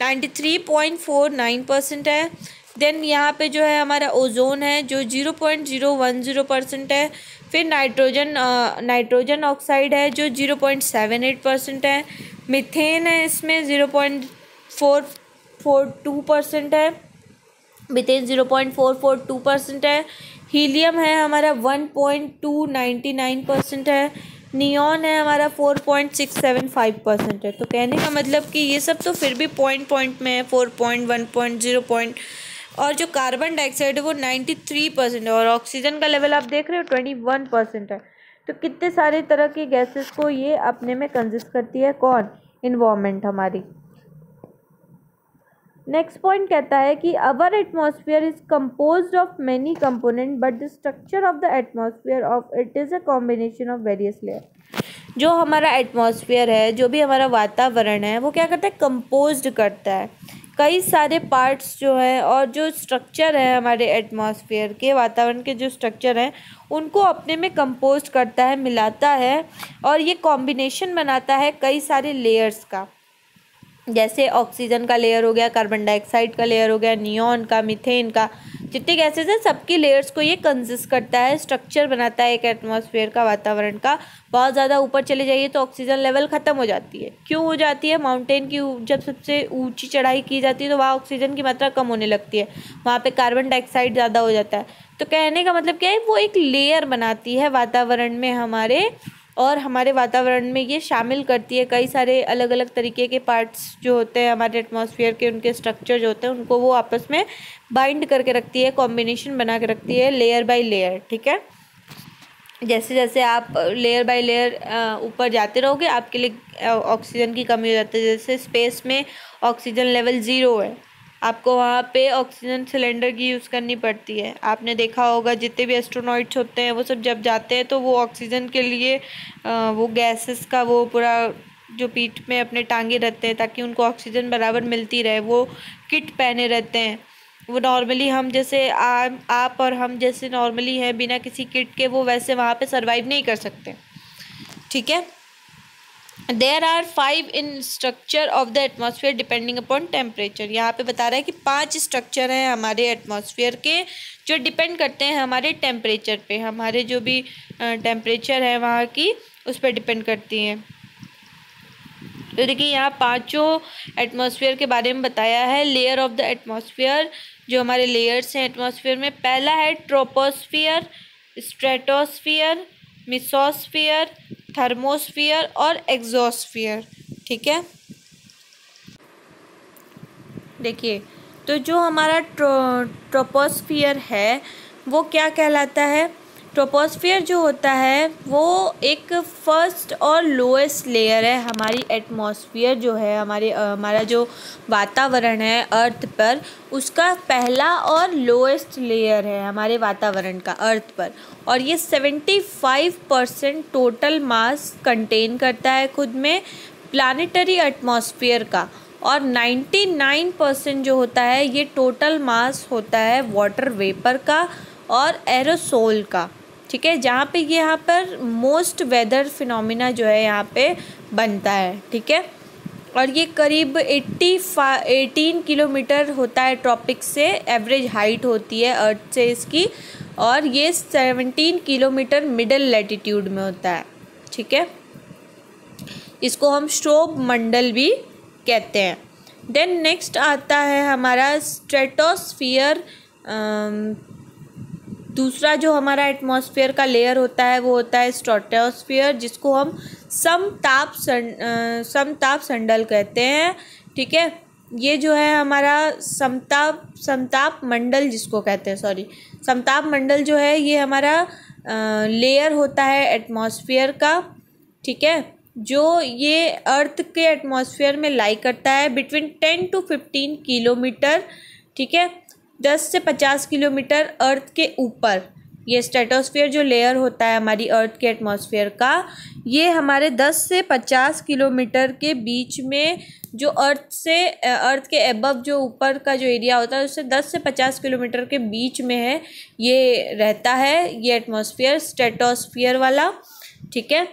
93.49% है। देन यहाँ पे जो है हमारा ओजोन है जो 0.010% है। फिर नाइट्रोजन ऑक्साइड है जो 0.78% है। मीथेन है इसमें 0.442% है, मीथेन 0.442% है। हीलियम है हमारा 1.299% है। नियॉन है हमारा 4.675% है। तो कहने का मतलब कि ये सब तो फिर भी पॉइंट में है, 4.1.0 और जो कार्बन डाइऑक्साइड है वो 93% है और ऑक्सीजन का लेवल आप देख रहे हो 21% है। तो कितने सारे तरह की गैसेस को ये अपने में कंसिस्ट करती है, कौन, इन्वायरमेंट हमारी। नेक्स्ट पॉइंट कहता है कि our atmosphere is composed of many component but the structure of the atmosphere of it is a combination of various layer. जो हमारा एटमॉस्फेयर है, जो भी हमारा वातावरण है, वो क्या करता है, कंपोज्ड करता है कई सारे पार्ट्स जो है, और जो स्ट्रक्चर है हमारे एटमॉस्फेयर के, वातावरण के जो स्ट्रक्चर हैं उनको अपने में कंपोज करता है, मिलाता है और ये कॉम्बिनेशन बनाता है कई सारे लेयर्स का। जैसे ऑक्सीजन का लेयर हो गया, कार्बन डाइऑक्साइड का लेयर हो गया, नियॉन का, मीथेन का, जितने गैसेस हैं सबकी लेयर्स को ये कंसिस्ट करता है, स्ट्रक्चर बनाता है एक एटमॉस्फेयर का, वातावरण का। बहुत ज़्यादा ऊपर चले जाइए तो ऑक्सीजन लेवल ख़त्म हो जाती है। क्यों हो जाती है, माउंटेन की जब सबसे ऊंची चढ़ाई की जाती है तो वहाँ ऑक्सीजन की मात्रा कम होने लगती है, वहाँ पे कार्बन डाइऑक्साइड ज़्यादा हो जाता है। तो कहने का मतलब क्या है, वो एक लेयर बनाती है वातावरण में हमारे, और हमारे वातावरण में ये शामिल करती है कई सारे अलग अलग तरीके के पार्ट्स जो होते हैं हमारे एटमॉस्फेयर के, उनके स्ट्रक्चर जो होते हैं उनको वो आपस में बाइंड करके रखती है, कॉम्बिनेशन बना के रखती है लेयर बाय लेयर। ठीक है, जैसे जैसे आप लेयर बाय लेयर ऊपर जाते रहोगे आपके लिए ऑक्सीजन की कमी हो जाती है। जैसे स्पेस में ऑक्सीजन लेवल 0 है, आपको वहाँ पे ऑक्सीजन सिलेंडर की यूज़ करनी पड़ती है। आपने देखा होगा जितने भी एस्ट्रोनॉइट्स होते हैं वो सब जब जाते हैं तो वो ऑक्सीजन के लिए वो गैसेस का वो पूरा जो पीठ में अपने टांगे रहते हैं ताकि उनको ऑक्सीजन बराबर मिलती रहे, वो किट पहने रहते हैं। वो नॉर्मली हम जैसे आप और हम जैसे नॉर्मली हैं बिना किसी किट के, वो वैसे वहाँ पे सरवाइव नहीं कर सकते। ठीक है, there are 5 in structure of the atmosphere depending upon temperature. यहाँ पे बता रहा है कि 5 स्ट्रक्चर हैं हमारे एटमॉस्फेयर के जो डिपेंड करते हैं हमारे टेम्परेचर पे, हमारे जो भी टेम्परेचर है वहाँ की उस पर डिपेंड करती हैं। तो देखिए यहाँ पांचों एटमॉस्फेयर के बारे में बताया है। लेयर ऑफ द एटमॉस्फेयर, जो हमारे लेयर्स हैं एटमॉस्फेयर में, पहला है ट्रोपोस्फियर, स्ट्रेटोस्फियर, मेसोस्फियर, थर्मोस्फियर और एक्सोस्फियर। ठीक है, देखिए तो जो हमारा ट्रोपोस्फियर है वो क्या कहलाता है। ट्रोपोस्फियर जो होता है वो एक फर्स्ट और लोएस्ट लेयर है हमारी एटमॉस्फेयर जो है, हमारा जो वातावरण है अर्थ पर, उसका पहला और लोएस्ट लेयर है हमारे वातावरण का अर्थ पर। और ये 75% टोटल मास कंटेन करता है खुद में प्लानिटरी एटमॉस्फेयर का, और 99% जो होता है ये टोटल मास होता है वाटर वेपर का और एरोसोल का। ठीक है, जहाँ पे ये यहाँ पर मोस्ट वेदर फिनोमिना जो है यहाँ पे बनता है। ठीक है, और ये करीब 18 किलोमीटर होता है ट्रॉपिक से, एवरेज हाइट होती है अर्थ से इसकी, और ये 17 किलोमीटर मिडल लैटिट्यूड में होता है। ठीक है, इसको हम स्ट्रोब मंडल भी कहते हैं। देन नेक्स्ट आता है हमारा स्ट्रेटोस्फियर, दूसरा जो हमारा एटमॉस्फेयर का लेयर होता है वो होता है स्ट्रेटोस्फियर, जिसको हम समताप संडल कहते हैं। ठीक है, ये जो है हमारा समताप मंडल जिसको कहते हैं, समताप मंडल जो है ये हमारा लेयर होता है एटमॉस्फेयर का। ठीक है, जो ये अर्थ के एटमॉस्फेयर में लाई करता है बिटवीन 10 to 15 किलोमीटर। ठीक है, 10 से 50 किलोमीटर अर्थ के ऊपर ये स्ट्रेटोस्फियर जो लेयर होता है हमारी अर्थ के एटमॉस्फेयर का, ये हमारे 10 से 50 किलोमीटर के बीच में जो अर्थ के अबव जो ऊपर का जो एरिया होता है उससे 10 से 50 किलोमीटर के बीच में है, ये रहता है ये एटमॉस्फेयर स्ट्रेटोस्फियर वाला। ठीक है,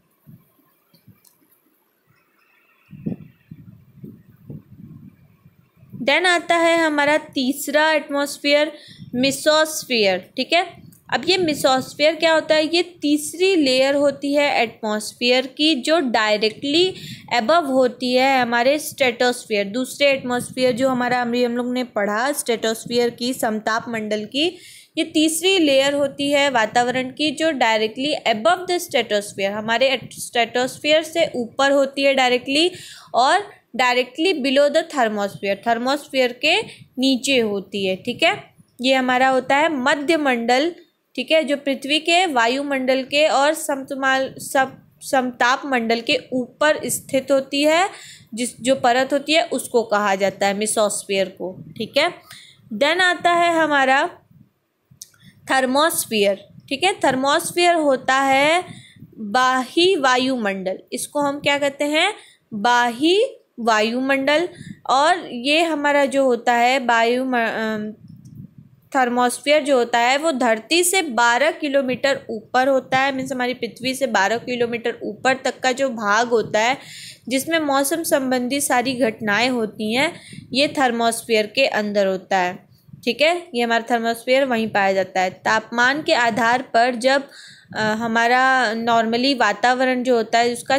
देन आता है हमारा तीसरा एटमॉस्फेयर मेसोस्फियर। ठीक है, अब ये मेसोस्फियर क्या होता है, ये तीसरी लेयर होती है एटमॉस्फेयर की जो डायरेक्टली अबव होती है हमारे स्ट्रेटोस्फियर, दूसरे एटमॉस्फेयर जो हमारा हम लोग ने पढ़ा स्ट्रेटोस्फियर की, समताप मंडल की। ये तीसरी लेयर होती है वातावरण की जो डायरेक्टली अबव द स्ट्रेटोस्फियर, हमारे स्ट्रेटोस्फियर से ऊपर होती है डायरेक्टली, और directly below the thermosphere, thermosphere के नीचे होती है। ठीक है, ये हमारा होता है मध्य मंडल। ठीक है, जो पृथ्वी के वायुमंडल के और समताप मंडल के ऊपर स्थित होती है, जो परत होती है उसको कहा जाता है मेसोस्फियर को। ठीक है, देन आता है हमारा थर्मोस्फियर। ठीक है, थर्मोस्फियर होता है बाह्य वायुमंडल, इसको हम क्या कहते हैं, बाह्य वायुमंडल। और ये हमारा जो होता है थर्मोस्फियर जो होता है वो धरती से 12 किलोमीटर ऊपर होता है, मीन्स हमारी पृथ्वी से 12 किलोमीटर ऊपर तक का जो भाग होता है जिसमें मौसम संबंधी सारी घटनाएं होती हैं, ये थर्मोस्फियर के अंदर होता है। ठीक है, ये हमारा थर्मोस्फियर वहीं पाया जाता है। तापमान के आधार पर जब हमारा नॉर्मली वातावरण जो होता है उसका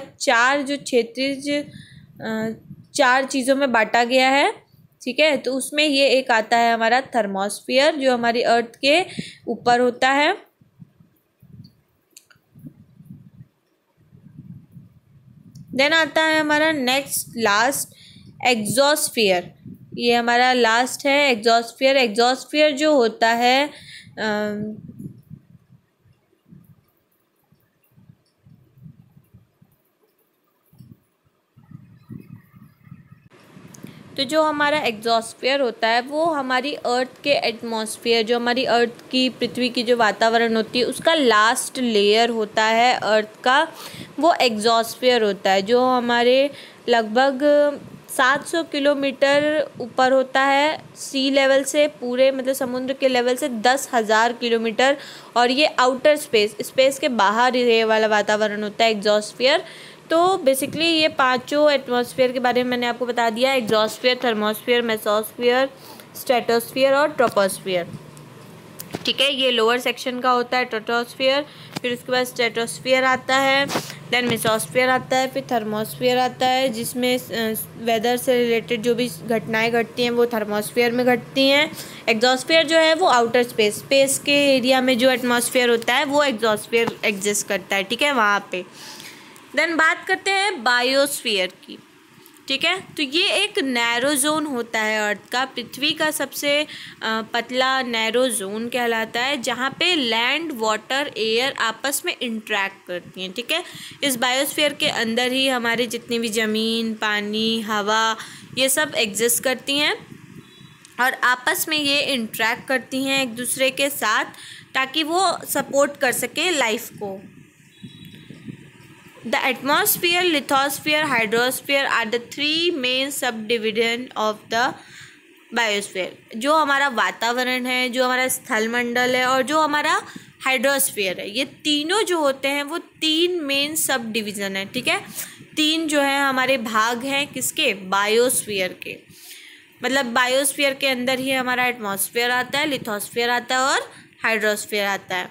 चार चीज़ों में बांटा गया है। ठीक है, तो उसमें ये एक आता है हमारा थर्मोस्फियर जो हमारी अर्थ के ऊपर होता है। देन आता है हमारा नेक्स्ट लास्ट एक्सोस्फियर, ये हमारा लास्ट है एक्सोस्फियर। एक्सोस्फियर जो होता है तो जो हमारा एग्जॉस्फेयर होता है वो हमारी अर्थ के एटमॉस्फेयर, जो हमारी अर्थ की पृथ्वी की जो वातावरण होती है उसका लास्ट लेयर होता है अर्थ का, वो एग्जॉस्फेयर होता है, जो हमारे लगभग 700 किलोमीटर ऊपर होता है सी लेवल से, पूरे मतलब समुद्र के लेवल से 10,000 किलोमीटर। और ये आउटर स्पेस के बाहर ये वाला वातावरण होता है एग्जॉस्फेयर। तो बेसिकली ये पांचों एटमॉस्फेयर के बारे में मैंने आपको बता दिया, एग्जॉस्फेयर, थर्मोस्फेयर, मेसोस्फेयर, स्ट्रेटोस्फेयर और ट्रोपोस्फेयर। ठीक है, ये लोअर सेक्शन का होता है ट्रोपोस्फेयर, फिर उसके बाद स्ट्रेटोस्फेयर आता है, देन मेसोस्फेयर आता है, फिर थर्मोस्फेयर आता है जिसमें वेदर से रिलेटेड जो भी घटनाएं घटती हैं वो थर्मोस्फेयर में घटती हैं। एग्जॉस्फेयर जो है वो आउटर स्पेस के एरिया में जो एटमॉस्फेयर होता है वो एग्जॉस्फेयर एग्जिस्ट करता है। ठीक है, वहाँ पे देन बात करते हैं बायोस्फीयर की। ठीक है, तो ये एक नैरो जोन होता है अर्थ का, पृथ्वी का सबसे पतला नैरो जोन कहलाता है, जहाँ पे लैंड, वाटर, एयर आपस में इंटरेक्ट करती हैं। ठीक है, इस बायोस्फीयर के अंदर ही हमारे जितनी भी ज़मीन, पानी, हवा ये सब एग्जिस्ट करती हैं और आपस में ये इंटरेक्ट करती हैं एक दूसरे के साथ, ताकि वो सपोर्ट कर सके लाइफ को। The atmosphere, lithosphere, hydrosphere are the three main subdivision of the biosphere। जो हमारा वातावरण है, जो हमारा स्थलमंडल है और जो हमारा हाइड्रोस्फीयर है, ये तीनों जो होते हैं वो तीन मेन सब डिवीज़न है। ठीक है, तीन जो है हमारे भाग हैं किसके, बायोस्फीयर के। मतलब बायोस्फीयर के अंदर ही हमारा एटमॉस्फेयर आता है, लिथोस्फीयर आता है और हाइड्रोस्फीयर आता है।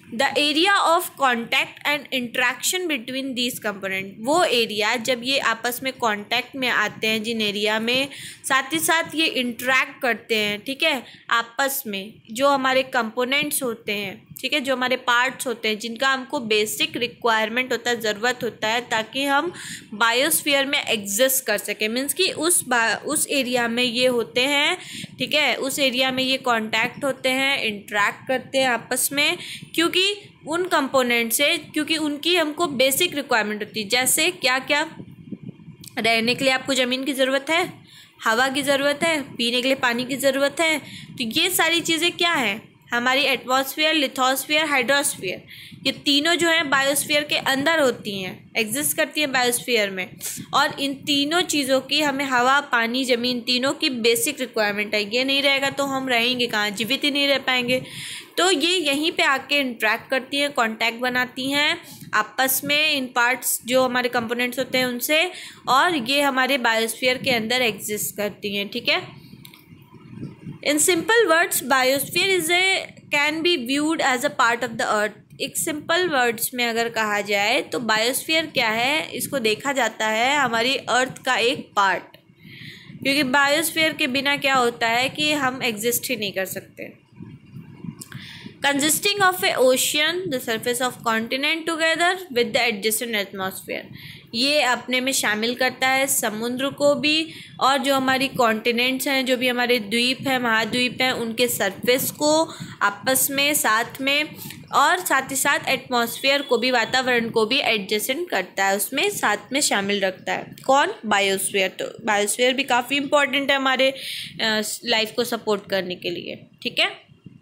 The area of contact and interaction between these component, वो एरिया जब ये आपस में कॉन्टैक्ट में आते हैं, जिन एरिया में साथ ही साथ ये इंट्रैक्ट करते हैं, ठीक है, आपस में जो हमारे कंपोनेंट्स होते हैं, ठीक है, जो हमारे पार्ट्स होते हैं, जिनका हमको बेसिक रिक्वायरमेंट होता है, ज़रूरत होता है ताकि हम बायोस्फीयर में एग्जिस्ट कर सकें। मीन्स कि उस एरिया में ये होते हैं, ठीक है, उस एरिया में ये कांटेक्ट होते हैं, इंटरेक्ट करते हैं आपस में, क्योंकि उन कंपोनेंट से, क्योंकि उनकी हमको बेसिक रिक्वायरमेंट होती है। जैसे क्या क्या, रहने के लिए आपको ज़मीन की ज़रूरत है, हवा की ज़रूरत है, पीने के लिए पानी की ज़रूरत है। तो ये सारी चीज़ें क्या हैं, हमारी एटमॉस्फेयर, लिथोस्फीयर, हाइड्रोस्फीयर, ये तीनों जो हैं बायोस्फीयर के अंदर होती हैं, एग्जिस्ट करती हैं बायोस्फीयर में। और इन तीनों चीज़ों की हमें हवा, पानी, ज़मीन, तीनों की बेसिक रिक्वायरमेंट है। ये नहीं रहेगा तो हम रहेंगे कहाँ, जीवित ही नहीं रह पाएंगे। तो ये यहीं पे आके इंट्रैक्ट करती हैं, कांटेक्ट बनाती हैं आपस में, इन पार्ट्स जो हमारे कंपोनेंट्स होते हैं उनसे, और ये हमारे बायोस्फीयर के अंदर एग्जिस्ट करती हैं, ठीक है। In simple words, biosphere can be viewed as a part of the earth. एक सिंपल वर्ड्स में अगर कहा जाए तो बायोस्फीयर क्या है, इसको देखा जाता है हमारी अर्थ का एक पार्ट, क्योंकि बायोस्फीयर के बिना क्या होता है कि हम एग्जिस्ट ही नहीं कर सकते। Consisting of a ocean, the surface of continent together with the adjacent atmosphere, ये अपने में शामिल करता है समुद्र को भी, और जो हमारी कॉन्टिनेंट्स हैं, जो भी हमारे द्वीप हैं, महाद्वीप हैं, उनके सरफेस को आपस में, साथ में, और साथ ही साथ एटमॉस्फेयर को भी, वातावरण को भी एडजेसेंट करता है, उसमें साथ में शामिल रखता है। कौन, बायोस्फीयर। तो बायोस्फीयर भी काफ़ी इंपॉर्टेंट है हमारे लाइफ को सपोर्ट करने के लिए, ठीक है।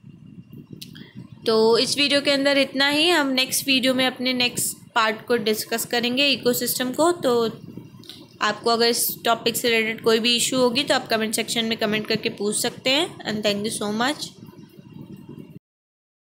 तो इस वीडियो के अंदर इतना ही। हम नेक्स्ट वीडियो में अपने नेक्स्ट पार्ट को डिस्कस करेंगे, इकोसिस्टम को। तो आपको अगर इस टॉपिक से रिलेटेड कोई भी इशू होगी तो आप कमेंट सेक्शन में कमेंट करके पूछ सकते हैं। And thank you so much.